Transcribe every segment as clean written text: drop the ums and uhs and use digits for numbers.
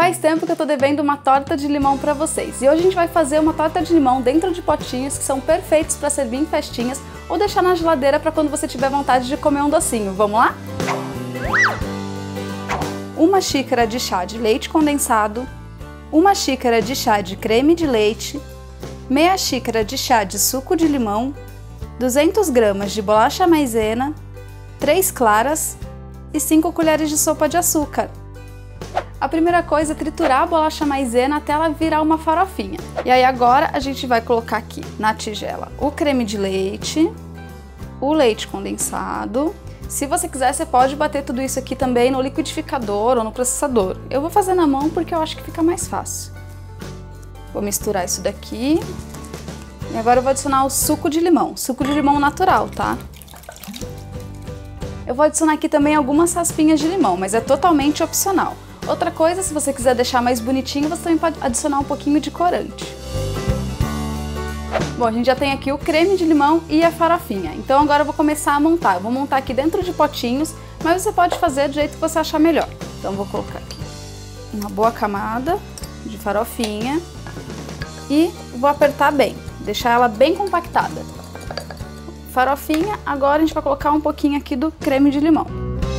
Faz tempo que eu tô devendo uma torta de limão pra vocês. E hoje a gente vai fazer uma torta de limão dentro de potinhos que são perfeitos para servir em festinhas ou deixar na geladeira para quando você tiver vontade de comer um docinho. Vamos lá? 1 xícara de chá de leite condensado, 1 xícara de chá de creme de leite, meia xícara de chá de suco de limão, 200 gramas de bolacha maisena, 3 claras e 5 colheres de sopa de açúcar. A primeira coisa é triturar a bolacha maisena até ela virar uma farofinha. E aí agora a gente vai colocar aqui na tigela o creme de leite, o leite condensado. Se você quiser, você pode bater tudo isso aqui também no liquidificador ou no processador. Eu vou fazer na mão porque eu acho que fica mais fácil. Vou misturar isso daqui. E agora eu vou adicionar o suco de limão natural, tá? Eu vou adicionar aqui também algumas raspinhas de limão, mas é totalmente opcional. Outra coisa, se você quiser deixar mais bonitinho, você também pode adicionar um pouquinho de corante. Bom, a gente já tem aqui o creme de limão e a farofinha, então agora eu vou começar a montar. Eu vou montar aqui dentro de potinhos, mas você pode fazer do jeito que você achar melhor. Então eu vou colocar aqui uma boa camada de farofinha e vou apertar bem, deixar ela bem compactada. Farofinha, agora a gente vai colocar um pouquinho aqui do creme de limão.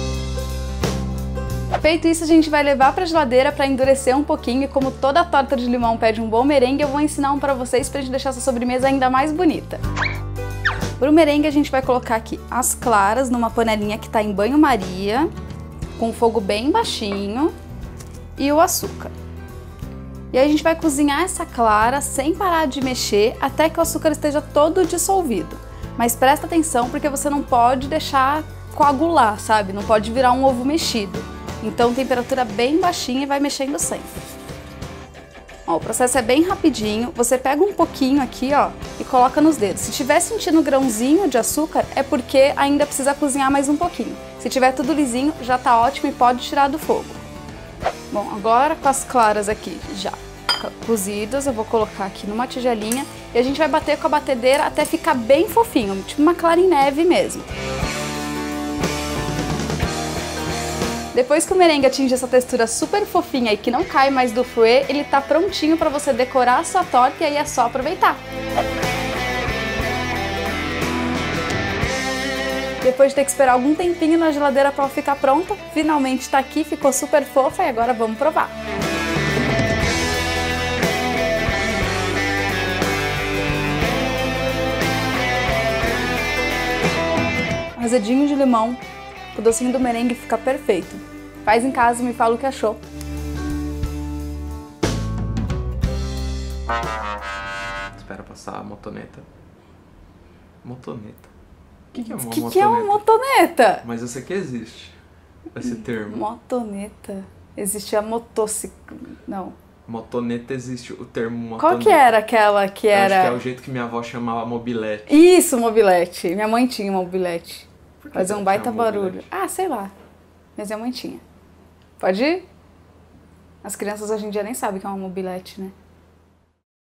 Feito isso, a gente vai levar para a geladeira para endurecer um pouquinho, e como toda torta de limão pede um bom merengue, eu vou ensinar um para vocês para a gente deixar essa sobremesa ainda mais bonita. Para o merengue, a gente vai colocar aqui as claras numa panelinha que está em banho-maria, com fogo bem baixinho, e o açúcar. E aí a gente vai cozinhar essa clara sem parar de mexer até que o açúcar esteja todo dissolvido. Mas presta atenção porque você não pode deixar coagular, sabe? Não pode virar um ovo mexido. Então, temperatura bem baixinha e vai mexendo sempre. Ó, o processo é bem rapidinho. Você pega um pouquinho aqui, ó, e coloca nos dedos. Se tiver sentindo grãozinho de açúcar, é porque ainda precisa cozinhar mais um pouquinho. Se tiver tudo lisinho, já tá ótimo e pode tirar do fogo. Bom, agora com as claras aqui já cozidas, eu vou colocar aqui numa tigelinha e a gente vai bater com a batedeira até ficar bem fofinho, tipo uma clara em neve mesmo. Depois que o merengue atinge essa textura super fofinha e que não cai mais do fouet, ele tá prontinho para você decorar a sua torta e aí é só aproveitar. Depois de ter que esperar algum tempinho na geladeira para ela ficar pronta, finalmente tá aqui, ficou super fofa e agora vamos provar. Azedinho de limão, o docinho do merengue fica perfeito. Faz em casa e me fala o que achou. Espera passar a motoneta. Motoneta? O que é uma O motoneta? que é uma motoneta? Mas eu sei que existe esse termo. Motoneta. Existe a motocicleta. Não. Motoneta existe o termo motoneta. Qual que era aquela que era... Eu acho que é o jeito que minha avó chamava mobilete. Isso, mobilete. Minha mãe tinha mobilete. Por que Fazia ela um baita chama barulho. mobilete? Ah, sei lá. Mas minha mãe tinha. Pode ir? As crianças hoje em dia nem sabem o que é uma mobilete, né?